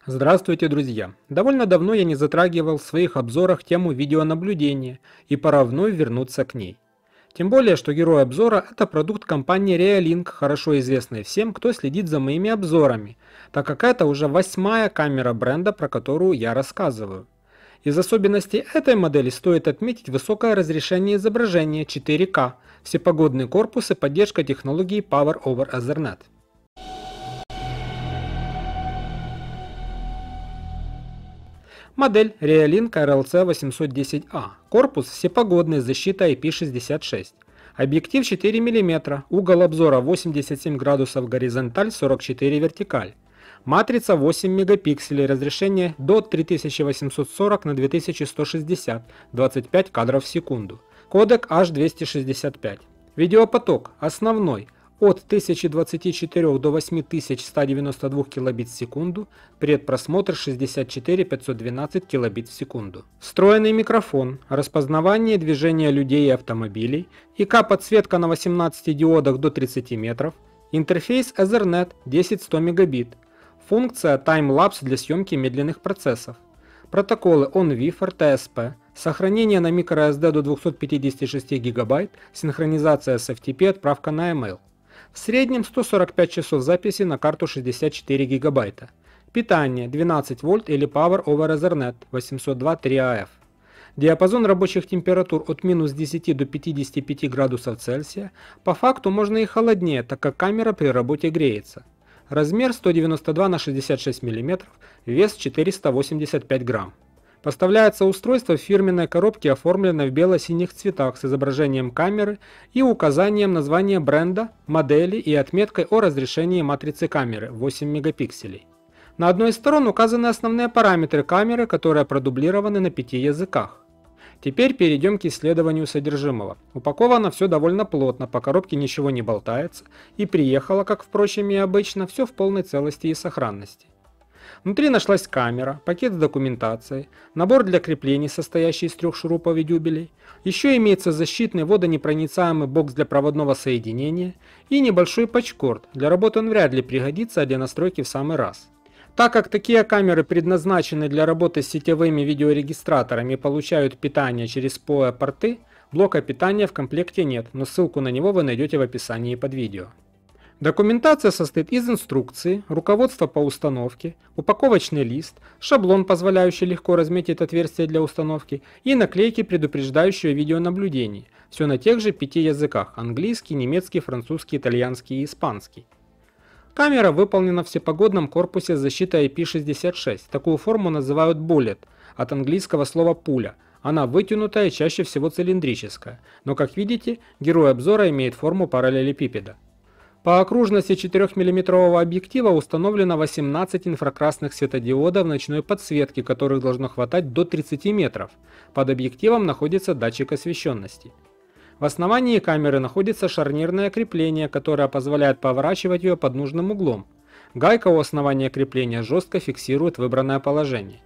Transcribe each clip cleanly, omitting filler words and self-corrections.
Здравствуйте, друзья! Довольно давно я не затрагивал в своих обзорах тему видеонаблюдения, и пора вновь вернуться к ней. Тем более, что герой обзора – это продукт компании Reolink, хорошо известный всем, кто следит за моими обзорами, так как это уже 8-я камера бренда, про которую я рассказываю. Из особенностей этой модели стоит отметить высокое разрешение изображения 4К, всепогодный корпус и поддержка технологии Power over Ethernet. Модель Reolink RLC 810A. Корпус всепогодный с защитой IP66. Объектив 4 мм, угол обзора 87 градусов горизонталь, 44 вертикаль. Матрица 8 мегапикселей, разрешение до 3840 на 2160, 25 кадров в секунду. Кодек H265. Видеопоток основной от 1024 до 8192 килобит в секунду, предпросмотр 64 512 килобит в секунду. Встроенный микрофон, распознавание движения людей и автомобилей, ИК-подсветка на 18 диодах до 30 метров, интерфейс Ethernet 10-100 мегабит, функция Time-Lapse для съемки медленных процессов, протоколы ONVIF, RTSP, сохранение на microSD до 256 ГБ, синхронизация с FTP, отправка на email. В среднем 145 часов записи на карту 64 гигабайта. Питание 12 вольт или Power over Ethernet 802.3 AF. Диапазон рабочих температур от минус 10 до 55 градусов Цельсия. По факту можно и холоднее, так как камера при работе греется. Размер 192 на 66 мм, вес 485 грамм. Поставляется устройство в фирменной коробке, оформленной в бело-синих цветах с изображением камеры и указанием названия бренда, модели и отметкой о разрешении матрицы камеры 8 мегапикселей. На одной из сторон указаны основные параметры камеры, которые продублированы на 5 языках. Теперь перейдем к исследованию содержимого. Упаковано все довольно плотно, по коробке ничего не болтается, и приехало, как впрочем и обычно, все в полной целости и сохранности. Внутри нашлась камера, пакет с документацией, набор для креплений, состоящий из 3 шурупов и дюбелей, еще имеется защитный водонепроницаемый бокс для проводного соединения и небольшой патчкорд. Для работы он вряд ли пригодится, а для настройки в самый раз. Так как такие камеры предназначены для работы с сетевыми видеорегистраторами и получают питание через PoE-порты, блока питания в комплекте нет, но ссылку на него вы найдете в описании под видео. Документация состоит из инструкции, руководства по установке, упаковочный лист, шаблон, позволяющий легко разметить отверстие для установки, и наклейки, предупреждающие видеонаблюдение. Все на тех же 5 языках – английский, немецкий, французский, итальянский и испанский. Камера выполнена в всепогодном корпусе с защитой IP66. Такую форму называют bullet, от английского слова пуля. Она вытянутая и чаще всего цилиндрическая, но, как видите, герой обзора имеет форму параллелепипеда. По окружности 4-мм объектива установлено 18 инфракрасных светодиодов ночной подсветки, которых должно хватать до 30 метров. Под объективом находится датчик освещенности. В основании камеры находится шарнирное крепление, которое позволяет поворачивать ее под нужным углом. Гайка у основания крепления жестко фиксирует выбранное положение.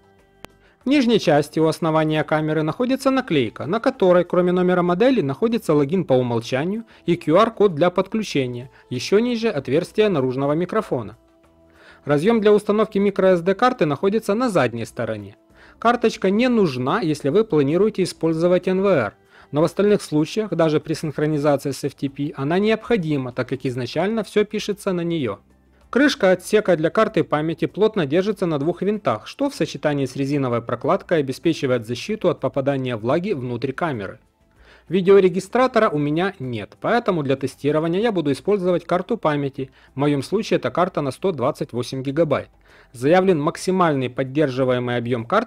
В нижней части у основания камеры находится наклейка, на которой, кроме номера модели, находится логин по умолчанию и QR-код для подключения, еще ниже отверстие наружного микрофона. Разъем для установки microSD карты находится на задней стороне. Карточка не нужна, если вы планируете использовать NVR, но в остальных случаях, даже при синхронизации с FTP, она необходима, так как изначально все пишется на нее. Крышка отсека для карты памяти плотно держится на 2 винтах, что в сочетании с резиновой прокладкой обеспечивает защиту от попадания влаги внутрь камеры. Видеорегистратора у меня нет, поэтому для тестирования я буду использовать карту памяти, в моем случае это карта на 128 ГБ. Заявлен максимальный поддерживаемый объем карт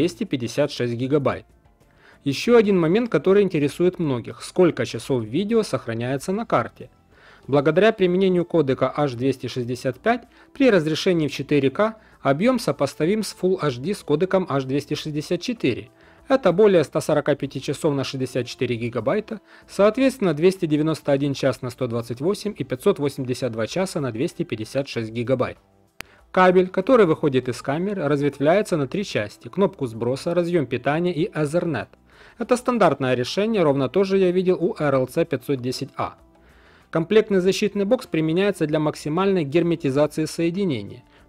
256 ГБ. Еще один момент, который интересует многих: сколько часов видео сохраняется на карте. Благодаря применению кодека H265 при разрешении в 4К объем сопоставим с Full HD с кодеком H264. Это более 145 часов на 64 гигабайта, соответственно 291 час на 128 и 582 часа на 256 гигабайт. Кабель, который выходит из камеры, разветвляется на 3 части: кнопку сброса, разъем питания и Ethernet. Это стандартное решение, ровно то же я видел у RLC 510A. Комплектный защитный бокс применяется для максимальной герметизации соединения.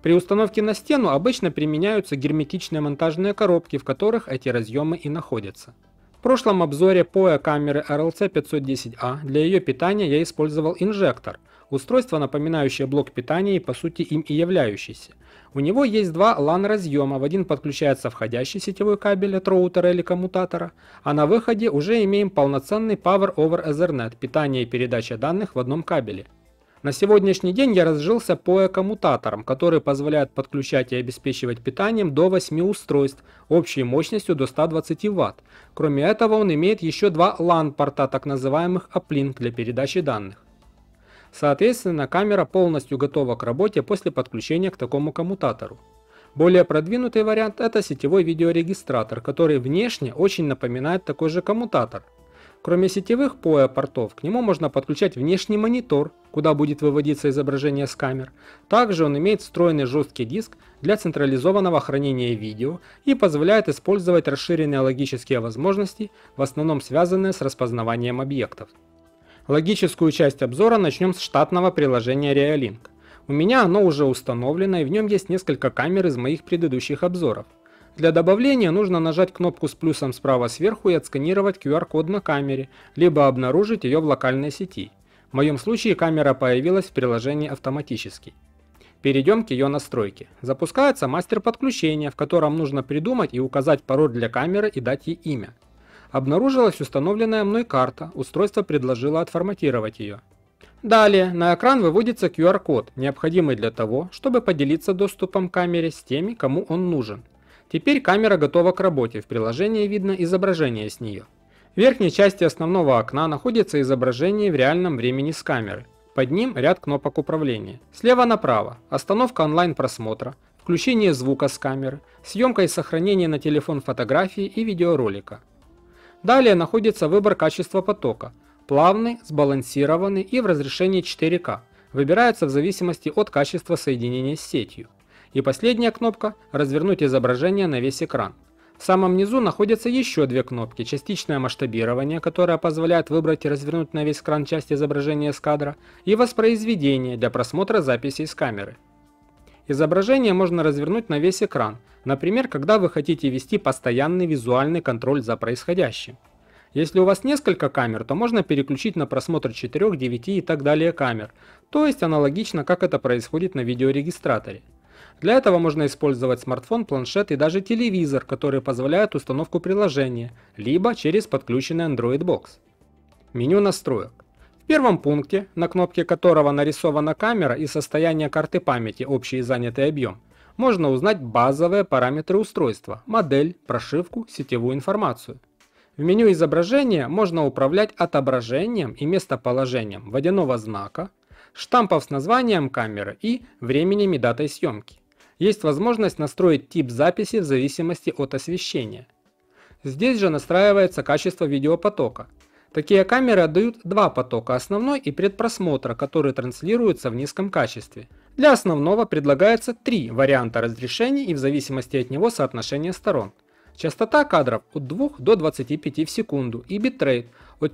При установке на стену обычно применяются герметичные монтажные коробки, в которых эти разъемы и находятся. В прошлом обзоре POE камеры RLC 510A для ее питания я использовал инжектор, устройство, напоминающее блок питания и по сути им и являющийся. У него есть два LAN разъема, в один подключается входящий сетевой кабель от роутера или коммутатора, а на выходе уже имеем полноценный Power over Ethernet, питание и передача данных в одном кабеле. На сегодняшний день я разжился POE коммутатором, который позволяет подключать и обеспечивать питанием до 8 устройств общей мощностью до 120 Вт. Кроме этого он имеет еще два LAN порта, так называемых uplink, для передачи данных. Соответственно, камера полностью готова к работе после подключения к такому коммутатору. Более продвинутый вариант — это сетевой видеорегистратор, который внешне очень напоминает такой же коммутатор. Кроме сетевых POE портов, к нему можно подключать внешний монитор, куда будет выводиться изображение с камер. Также он имеет встроенный жесткий диск для централизованного хранения видео и позволяет использовать расширенные логические возможности, в основном связанные с распознаванием объектов. Логическую часть обзора начнем с штатного приложения Realink. У меня оно уже установлено, и в нем есть несколько камер из моих предыдущих обзоров. Для добавления нужно нажать кнопку с плюсом справа сверху и отсканировать QR-код на камере, либо обнаружить ее в локальной сети. В моем случае камера появилась в приложении автоматически. Перейдем к ее настройке. Запускается мастер подключения, в котором нужно придумать и указать пароль для камеры и дать ей имя. Обнаружилась установленная мной карта, устройство предложило отформатировать ее. Далее на экран выводится QR-код, необходимый для того, чтобы поделиться доступом к камере с теми, кому он нужен. Теперь камера готова к работе, в приложении видно изображение с нее. В верхней части основного окна находится изображение в реальном времени с камеры. Под ним ряд кнопок управления. Слева направо – остановка онлайн-просмотра, включение звука с камеры, съемка и сохранение на телефон фотографии и видеоролика. Далее находится выбор качества потока – плавный, сбалансированный и в разрешении 4К. Выбирается в зависимости от качества соединения с сетью. И последняя кнопка – развернуть изображение на весь экран. В самом низу находятся еще две кнопки – частичное масштабирование, которое позволяет выбрать и развернуть на весь экран часть изображения с кадра, и воспроизведение для просмотра записей с камеры. Изображение можно развернуть на весь экран, например, когда вы хотите вести постоянный визуальный контроль за происходящим. Если у вас несколько камер, то можно переключить на просмотр 4, 9 и так далее камер, то есть аналогично, как это происходит на видеорегистраторе. Для этого можно использовать смартфон, планшет и даже телевизор, который позволяет установку приложения, либо через подключенный Android Box. Меню настроек. В первом пункте, на кнопке которого нарисована камера и состояние карты памяти общий и занятый объем, можно узнать базовые параметры устройства, модель, прошивку, сетевую информацию. В меню изображения можно управлять отображением и местоположением водяного знака, штампов с названием камеры и временем и датой съемки. Есть возможность настроить тип записи в зависимости от освещения. Здесь же настраивается качество видеопотока. Такие камеры отдают два потока – основной и предпросмотра, которые транслируются в низком качестве. Для основного предлагается три варианта разрешений и в зависимости от него соотношение сторон. Частота кадров от 2 до 25 в секунду и битрейт от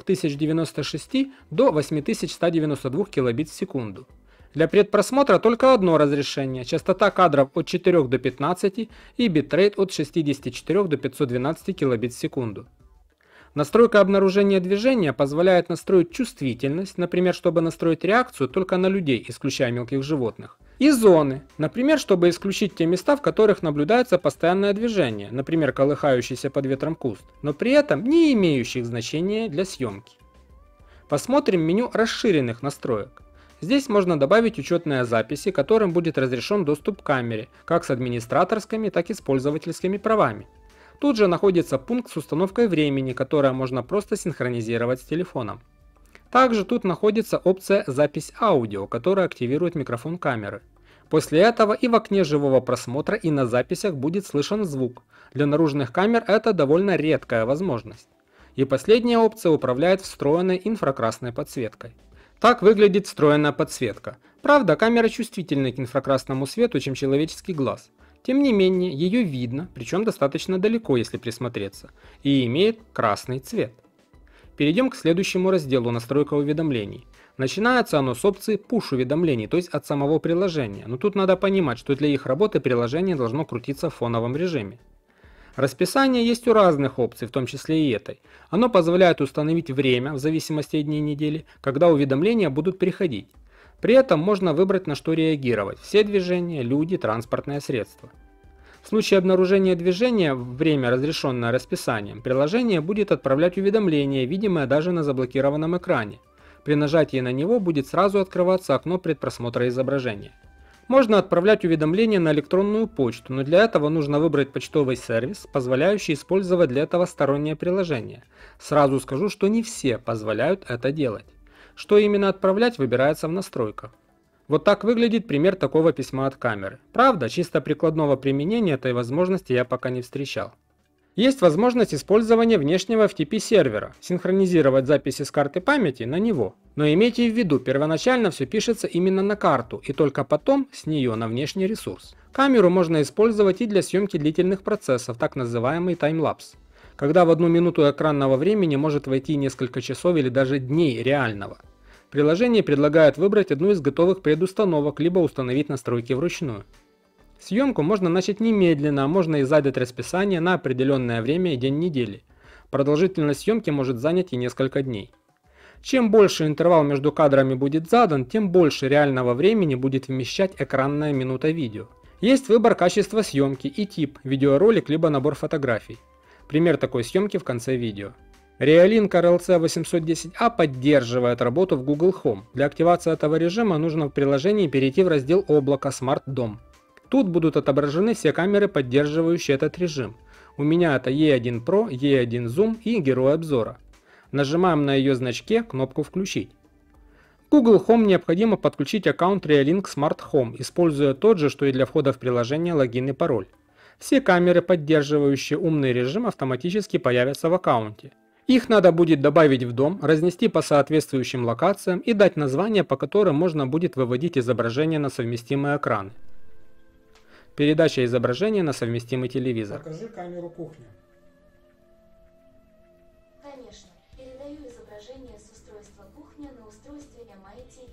4096 до 8192 кбит в секунду. Для предпросмотра только одно разрешение – частота кадров от 4 до 15 и битрейт от 64 до 512 кбит в секунду. Настройка обнаружения движения позволяет настроить чувствительность, например, чтобы настроить реакцию только на людей, исключая мелких животных. И зоны, например, чтобы исключить те места, в которых наблюдается постоянное движение, например, колыхающийся под ветром куст, но при этом не имеющих значения для съемки. Посмотрим меню расширенных настроек. Здесь можно добавить учетные записи, которым будет разрешен доступ к камере, как с администраторскими, так и с пользовательскими правами. Тут же находится пункт с установкой времени, которое можно просто синхронизировать с телефоном. Также тут находится опция «Запись аудио», которая активирует микрофон камеры. После этого и в окне живого просмотра, и на записях будет слышен звук. Для наружных камер это довольно редкая возможность. И последняя опция управляет встроенной инфракрасной подсветкой. Так выглядит встроенная подсветка. Правда, камера чувствительнее к инфракрасному свету, чем человеческий глаз. Тем не менее, ее видно, причем достаточно далеко, если присмотреться, и имеет красный цвет. Перейдем к следующему разделу «Настройка уведомлений». Начинается оно с опции push-уведомлений, то есть от самого приложения, но тут надо понимать, что для их работы приложение должно крутиться в фоновом режиме. Расписание есть у разных опций, в том числе и этой. Оно позволяет установить время, в зависимости от дней недели, когда уведомления будут приходить. При этом можно выбрать, на что реагировать – все движения, люди, транспортное средство. В случае обнаружения движения в время, разрешенное расписанием, приложение будет отправлять уведомление, видимое даже на заблокированном экране. При нажатии на него будет сразу открываться окно предпросмотра изображения. Можно отправлять уведомления на электронную почту, но для этого нужно выбрать почтовый сервис, позволяющий использовать для этого стороннее приложение. Сразу скажу, что не все позволяют это делать. Что именно отправлять, выбирается в настройках. Вот так выглядит пример такого письма от камеры. Правда, чисто прикладного применения этой возможности я пока не встречал. Есть возможность использования внешнего FTP сервера, синхронизировать записи с карты памяти на него. Но имейте в виду, первоначально все пишется именно на карту и только потом с нее на внешний ресурс. Камеру можно использовать и для съемки длительных процессов, так называемый таймлапс, когда в 1 минуту экранного времени может войти несколько часов или даже дней реального. Приложение предлагает выбрать одну из готовых предустановок, либо установить настройки вручную. Съемку можно начать немедленно, а можно и задать расписание на определенное время и день недели. Продолжительность съемки может занять и несколько дней. Чем больше интервал между кадрами будет задан, тем больше реального времени будет вмещать экранная минута видео. Есть выбор качества съемки и тип – видеоролик либо набор фотографий. Пример такой съемки в конце видео. Realink RLC 810A поддерживает работу в Google Home. Для активации этого режима нужно в приложении перейти в раздел облака Smart Dom. Тут будут отображены все камеры, поддерживающие этот режим. У меня это E1 Pro, E1 Zoom и Герой обзора. Нажимаем на ее значке кнопку «Включить». Google Home необходимо подключить аккаунт Realink Smart Home, используя тот же, что и для входа в приложение, логин и пароль. Все камеры, поддерживающие умный режим, автоматически появятся в аккаунте. Их надо будет добавить в дом, разнести по соответствующим локациям и дать названия, по которым можно будет выводить изображение на совместимые экраны. Передача изображения на совместимый телевизор. Покажи камеру кухни. Конечно. Передаю изображение с устройства кухня на устройстве MI-TV.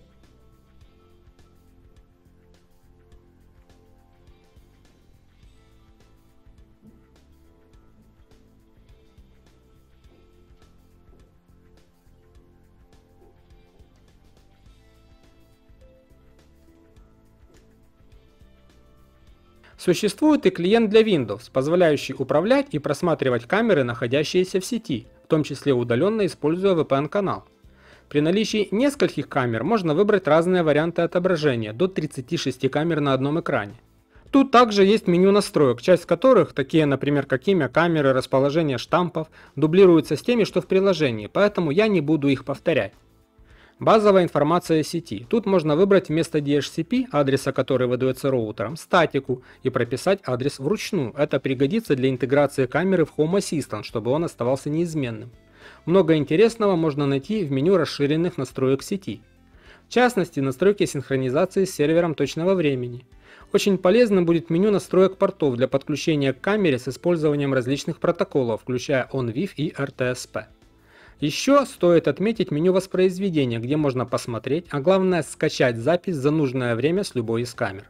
Существует и клиент для Windows, позволяющий управлять и просматривать камеры, находящиеся в сети, в том числе удаленно используя VPN-канал. При наличии нескольких камер можно выбрать разные варианты отображения, до 36 камер на одном экране. Тут также есть меню настроек, часть которых, такие например как имя камеры, расположение штампов, дублируются с теми, что в приложении, поэтому я не буду их повторять. Базовая информация сети. Тут можно выбрать вместо DHCP, адреса который выдается роутером, статику и прописать адрес вручную. Это пригодится для интеграции камеры в Home Assistant, чтобы он оставался неизменным. Много интересного можно найти в меню расширенных настроек сети. В частности, настройки синхронизации с сервером точного времени. Очень полезным будет меню настроек портов для подключения к камере с использованием различных протоколов, включая OnVIF и RTSP. Еще стоит отметить меню воспроизведения, где можно посмотреть, а главное скачать запись за нужное время с любой из камер.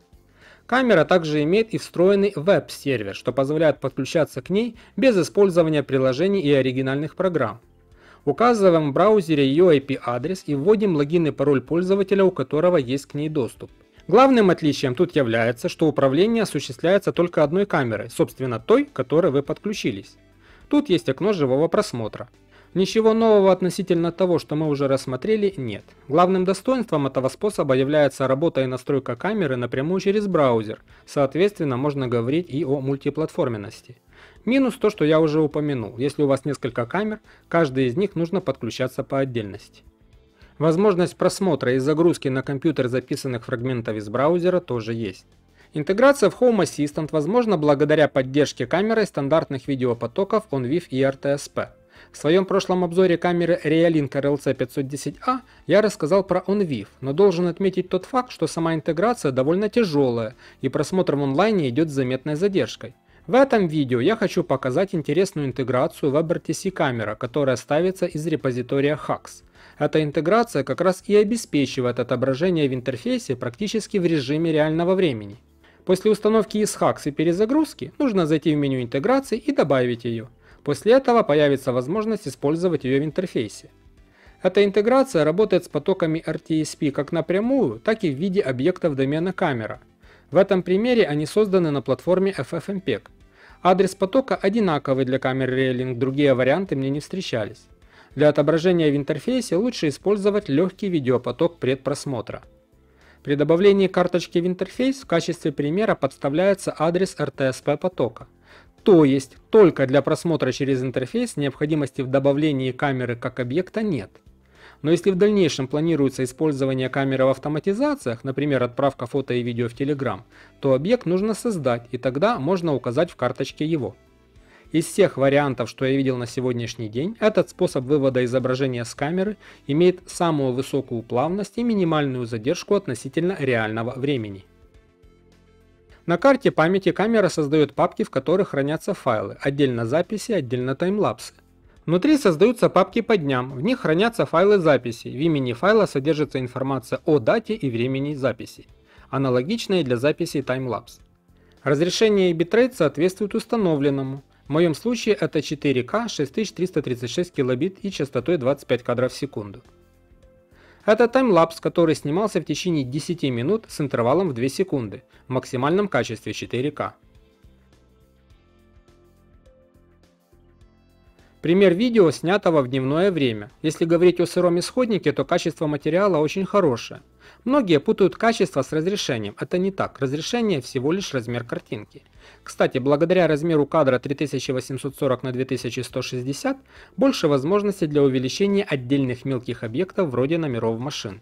Камера также имеет и встроенный веб-сервер, что позволяет подключаться к ней без использования приложений и оригинальных программ. Указываем в браузере ее IP-адрес и вводим логин и пароль пользователя, у которого есть к ней доступ. Главным отличием тут является, что управление осуществляется только одной камерой, собственно той, к которой вы подключились. Тут есть окно живого просмотра. Ничего нового относительно того, что мы уже рассмотрели, нет. Главным достоинством этого способа является работа и настройка камеры напрямую через браузер, соответственно можно говорить и о мультиплатформенности. Минус то, что я уже упомянул, если у вас несколько камер, каждой из них нужно подключаться по отдельности. Возможность просмотра и загрузки на компьютер записанных фрагментов из браузера тоже есть. Интеграция в Home Assistant возможна благодаря поддержке камерой стандартных видеопотоков OnVIF и RTSP. В своем прошлом обзоре камеры Realink RLC 510A я рассказал про OnVIF, но должен отметить тот факт, что сама интеграция довольно тяжелая и просмотр в онлайне идет с заметной задержкой. В этом видео я хочу показать интересную интеграцию WebRTC камера, которая ставится из репозитория HAX. Эта интеграция как раз и обеспечивает отображение в интерфейсе практически в режиме реального времени. После установки из HAX и перезагрузки нужно зайти в меню интеграции и добавить ее. После этого появится возможность использовать ее в интерфейсе. Эта интеграция работает с потоками RTSP как напрямую, так и в виде объектов домена камера. В этом примере они созданы на платформе FFmpeg. Адрес потока одинаковый для камер Reolink, другие варианты мне не встречались. Для отображения в интерфейсе лучше использовать легкий видеопоток предпросмотра. При добавлении карточки в интерфейс в качестве примера подставляется адрес RTSP потока. То есть, только для просмотра через интерфейс необходимости в добавлении камеры как объекта нет. Но если в дальнейшем планируется использование камеры в автоматизациях, например, отправка фото и видео в Telegram, то объект нужно создать, и тогда можно указать в карточке его. Из всех вариантов, что я видел на сегодняшний день, этот способ вывода изображения с камеры имеет самую высокую плавность и минимальную задержку относительно реального времени. На карте памяти камера создает папки, в которых хранятся файлы, отдельно записи, отдельно таймлапсы. Внутри создаются папки по дням, в них хранятся файлы записи, в имени файла содержится информация о дате и времени записи, аналогичные для записи таймлапс. Разрешение и битрейт соответствуют установленному, в моем случае это 4К 6336 кбит и частотой 25 кадров в секунду. Это таймлапс, который снимался в течение 10 минут с интервалом в 2 секунды, в максимальном качестве 4К. Пример видео, снятого в дневное время. Если говорить о сыром исходнике, то качество материала очень хорошее. Многие путают качество с разрешением. Это не так. Разрешение всего лишь размер картинки. Кстати, благодаря размеру кадра 3840 на 2160 больше возможностей для увеличения отдельных мелких объектов вроде номеров машин.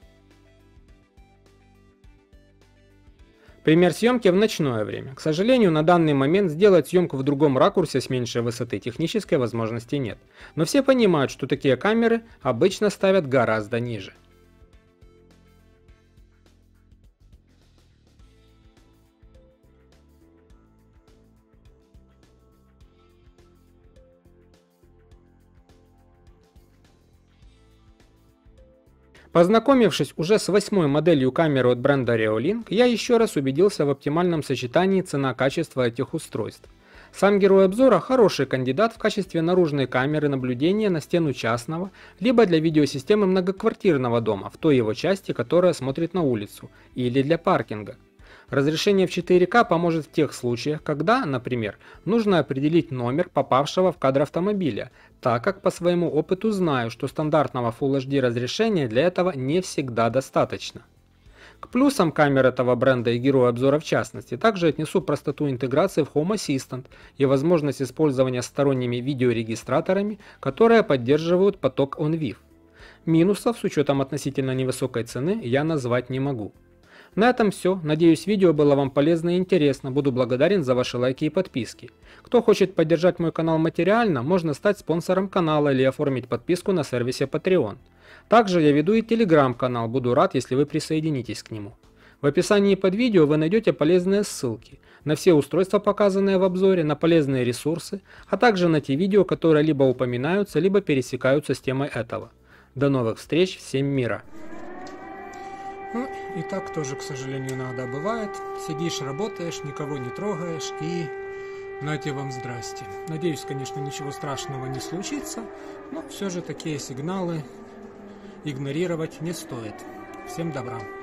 Пример съемки в ночное время. К сожалению, на данный момент сделать съемку в другом ракурсе с меньшей высоты технической возможности нет. Но все понимают, что такие камеры обычно ставят гораздо ниже. Познакомившись уже с 8-й моделью камеры от бренда Reolink, я еще раз убедился в оптимальном сочетании цена-качество этих устройств. Сам герой обзора хороший кандидат в качестве наружной камеры наблюдения на стену частного, либо для видеосистемы многоквартирного дома, в той его части, которая смотрит на улицу, или для паркинга. Разрешение в 4К поможет в тех случаях, когда, например, нужно определить номер попавшего в кадр автомобиля, так как по своему опыту знаю, что стандартного Full HD разрешения для этого не всегда достаточно. К плюсам камер этого бренда и героя обзора в частности, также отнесу простоту интеграции в Home Assistant и возможность использования сторонними видеорегистраторами, которые поддерживают поток OnVIF. Минусов с учетом относительно невысокой цены я назвать не могу. На этом все. Надеюсь, видео было вам полезно и интересно. Буду благодарен за ваши лайки и подписки. Кто хочет поддержать мой канал материально, можно стать спонсором канала или оформить подписку на сервисе Patreon. Также я веду и телеграм-канал, буду рад, если вы присоединитесь к нему. В описании под видео вы найдете полезные ссылки на все устройства, показанные в обзоре, на полезные ресурсы, а также на те видео, которые либо упоминаются, либо пересекаются с темой этого. До новых встреч, всем мира! Ну, и так тоже, к сожалению, иногда бывает. Сидишь, работаешь, никого не трогаешь и нате вам здрасте. Надеюсь, конечно, ничего страшного не случится, но все же такие сигналы игнорировать не стоит. Всем добра.